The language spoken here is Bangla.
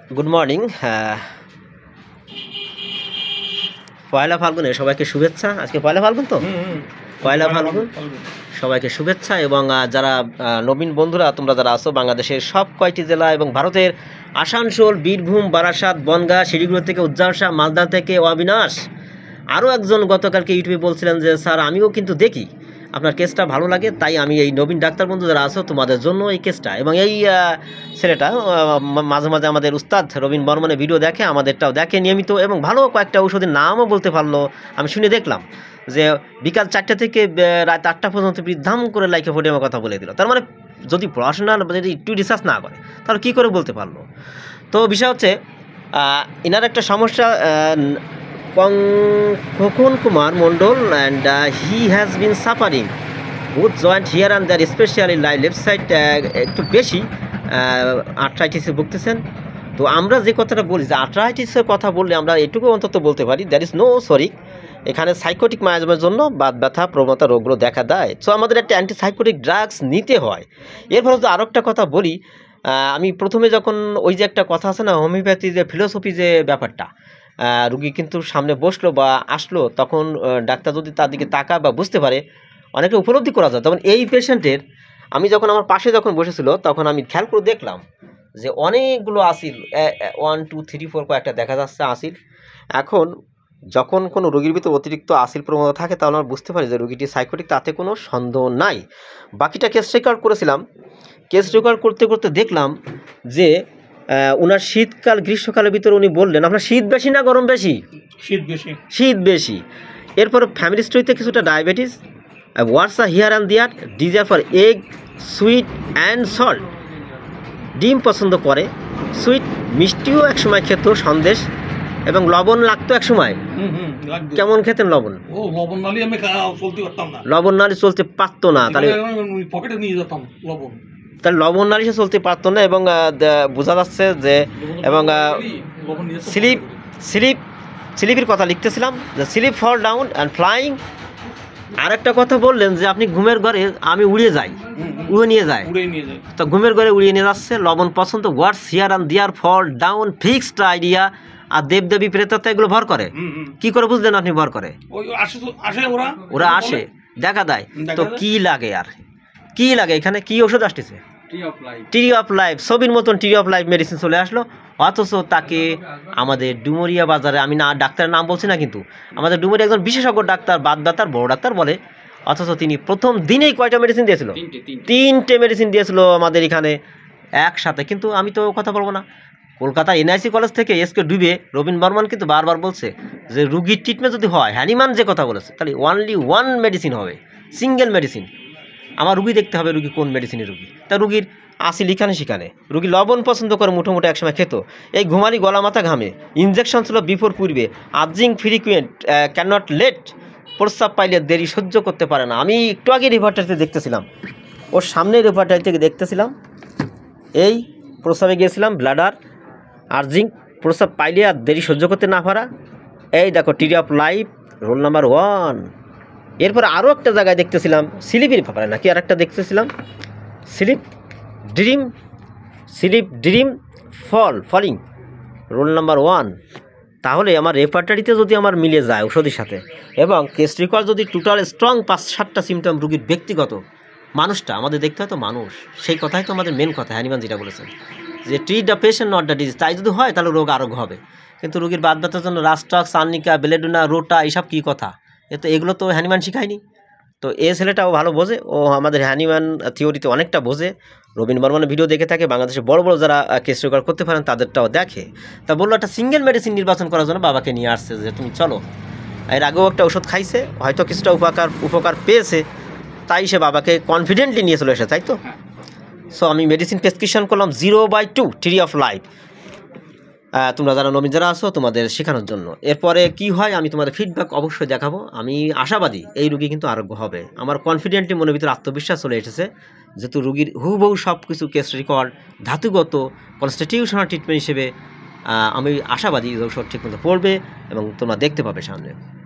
Good morning. পয়লা ফাল্গুনে সবাইকে শুভেচ্ছা। আজকে পয়লা ফাল্গুন তো পয়লা ফাল্গুন সবাইকে শুভেচ্ছা। এবং যারা নবীন বন্ধুরা তোমরা যারা আছো বাংলাদেশের সব কয়টি জেলা এবং ভারতের আসানসোল, বীরভূম, বারাসাত, বনগাঁ, শিলিগুড়ি থেকে উজ্জ্বল শাহ, মালদা থেকে অবিনাশ, আরও একজন গতকালকে ইউটিউবে বলছিলেন যে স্যার আমিও কিন্তু দেখি আপনার কেসটা ভালো লাগে, তাই আমি এই নবীন ডাক্তার বন্ধু যারা আছো তোমাদের জন্য এই কেসটা। এবং এই ছেলেটা মাঝে মাঝে আমাদের উস্তাদ রবীন বর্মনের ভিডিও দেখে, আমাদেরটাও দেখে নিয়মিত, এবং ভালো কয়েকটা ঔষধের নামও বলতে পারলো। আমি শুনে দেখলাম যে বিকাল 4টা থেকে রাত 8টা পর্যন্ত বৃদ্ধাম করে লাইকে ফোডিয়ামের কথা বলে দিল। তার মানে যদি পড়াশোনা যদি একটু রিসার্চ না করে তাহলে কী করে বলতে পারলো। তো বিষয় হচ্ছে এনার একটা সমস্যা, Khokon Kumar Mondal, and he has been suffering both joint here and there specially left side একটু বেশি আর্থ্রাইটিসে ভুগতেছেন। তো আমরা যে কথাটা বলি যে আর্থ্রাইটিসের কথা বললে আমরা এটুকু অন্তত বলতে পারি দ্যার ইজ নো সরি, এখানে সাইকোটিক মায়াজমের জন্য বাত ব্যথা প্রবণতা রোগগুলো দেখা দেয়। সো আমাদের একটা অ্যান্টিসাইকোটিক ড্রাগস নিতে হয়। এরপর তো আরও একটা কথা বলি, আমি প্রথমে যখন ওই যে একটা কথা আছে না হোমিওপ্যাথি যে ফিলোসফি যে ব্যাপারটা, রুগী কিন্তু সামনে বসলো বা আসলো, তখন ডাক্তার যদি তার দিকে তাকায় বা বুঝতে পারে অনেকে উপলব্ধি করা যায়। তখন এই পেশেন্টের আমি যখন আমার পাশে যখন বসেছিল তখন আমি খেয়াল করে দেখলাম যে অনেকগুলো আসিল, 1 2 3 4 কয়েকটা দেখা যাচ্ছে আসিল। এখন যখন কোনো রোগীর ভিতরে অতিরিক্ত আসিল প্রবণতা থাকে তাহলে আমরা বুঝতে পারি যে রোগীটি সাইকোটিক, তাতে কোনো সন্দেহ নাই। বাকিটা কেস রেকর্ড করেছিলাম, কেস রেকর্ড করতে করতে দেখলাম যে ওনার শীতকাল গ্রীষ্মকালের ভিতরে উনি বললেন আপনার শীত বেশি না গরম বেশি? শীত বেশি। এরপর ফ্যামিলি স্টোরিতে কিছুটা diabetes, worse here and there, desire for egg, sweet and salt, ডিম পছন্দ করে, সুইট মিষ্টিও একসময় খেত, সন্দেশ, এবং লবণ লাগতো এক সময়। কেমন খেতেন লবণ? লবণ নালি চলতে পারতো না, তাহলে পকেটে নিয়ে যেতাম লবণ, তাহলে লবণ নালিশে চলতে পারতো না। এবং বোঝা যাচ্ছে যে এবং স্লিপের কথা লিখতেছিলাম যে sleep fall down and flying. আর একটা কথা বললেন যে আপনি ঘুমের ঘরে আমি উড়িয়ে যাই, উড়ে নিয়ে যায়, তো ঘুমের ঘরে উড়িয়ে নিয়ে যাচ্ছে। লবণ পছন্দ, words here and there, fall down, fixed idea. আর দেবদেবী প্রেতত্ব এগুলো ভর করে। কি করে বুঝলেন আপনি ভর করে? ওরা আসে, দেখা দেয়। তো কি লাগে আর কি লাগে? এখানে কি ওষুধ আসতেছে? ট্রি অফ লাইফ, ছবির মতন ট্রি অফ লাইফ মেডিসিন চলে আসলো। অথচ তাকে আমাদের ডুমুরিয়া বাজারে, আমি না ডাক্তারের নাম বলছি না, কিন্তু আমাদের ডুমুরিয়া একজন বিশেষজ্ঞ ডাক্তার, বাত ব্যথার বড় ডাক্তার বলে, অথচ তিনি প্রথম দিনেই কয়টা মেডিসিন দিয়েছিল? 3টে মেডিসিন দিয়েছিল আমাদের এখানে একসাথে। কিন্তু আমি তো কথা বলবো না, কলকাতা এনআইসি কলেজ থেকে এসকে ডুবে রবীন বর্মন কিন্তু বারবার বলছে যে রুগীর ট্রিটমেন্ট যদি হয়, হ্যানিমান যে কথা বলেছে, তাহলে অনলি 1 মেডিসিন হবে, সিঙ্গেল মেডিসিন। আমার রুগী দেখতে হবে রুগী কোন মেডিসিনের রুগী। তা রুগীর আসি লিখানে সেখানে রুগী লবণ পছন্দ করে, মুঠো একসময় খেত, এই ঘুমালি গলা মাথা ঘামে, ইনজেকশন ছিল বিফোর পূর্বে, আর্জিং ফ্রিকুয়েন্ট, ক্যানট লেট, প্রস্রাব পাইলে দেরি সহ্য করতে পারে না। আমি একটু আগে রিপোর্টারতে দেখতেছিলাম, ওর সামনে রিপোর্টার থেকে দেখতেছিলাম, এই প্রস্রাবে গিয়েছিলাম, ব্লাডার, আর্জিং, প্রস্রাব পাইলে আর দেরি সহ্য করতে না পারা। এই দেখো tree of life, roll number 1। এরপর আরও একটা জায়গায় দেখতেছিলাম স্লিপের ব্যাপারে নাকি আর একটা দেখতেছিলাম, sleep dream falling, roll number 1। তাহলে আমার রেপার্টারিতে যদি আমার মিলে যায় ঔষধির সাথে, এবং কেস রেকর্ড যদি টোটাল স্ট্রং 5-7টা সিমটম রুগীর ব্যক্তিগত, মানুষটা আমাদের দেখতে হয় তো মানুষ, সেই কথাই তো আমাদের মেন কথা। হ্যানিমান যেটা বলেছেন যে treat the patient not the disease, তাই যদি হয় তাহলে রোগ আরোগ্য হবে। কিন্তু রুগীর বাত ব্যথার জন্য রাস্টক্স, আর্নিকা, বেলেডোনা, রোটা, এইসব কী কথা? এগুলো তো হ্যানিমান শিখায়নি। তো এই ছেলেটাও ভালো বোঝে, ও আমাদের হ্যানিম্যান থিওরিতে অনেকটা বোঝে। রবীন বর্মনের ভিডিও দেখে থাকে, বাংলাদেশে বড় বড় যারা কেস রেকর্ড করতে পারেন তাদেরটাও দেখে। তা বললো একটা সিঙ্গেল মেডিসিন নির্বাচন করার জন্য বাবাকে নিয়ে আসছে যে তুমি চলো। এর আগেও একটা ওষুধ খাইছে, হয়তো কিছুটা উপকার পেয়েছে, তাই সে বাবাকে কনফিডেন্টলি নিয়ে চলে এসে, তাই তো। সো আমি মেডিসিন প্রেসক্রিপশন করলাম 0/2 ট্রি অফ লাইফ, তোমরা যারা নবীন যারা আসো তোমাদের শেখানোর জন্য। এরপরে কি হয় আমি তোমাদের ফিডব্যাক অবশ্যই দেখাবো। আমি আশাবাদী এই রুগী কিন্তু আরোগ্য হবে, আমার কনফিডেন্টলি মনের ভিতরে আত্মবিশ্বাস চলে এসেছে, যেহেতু রুগীর হুবহু সব কিছু কেস রেকর্ড ধাতুগত কনস্টিটিউশনাল ট্রিটমেন্ট হিসেবে আমি আশাবাদী ঔষধ ঠিকমতো পড়বে এবং তোমরা দেখতে পাবে সামনে।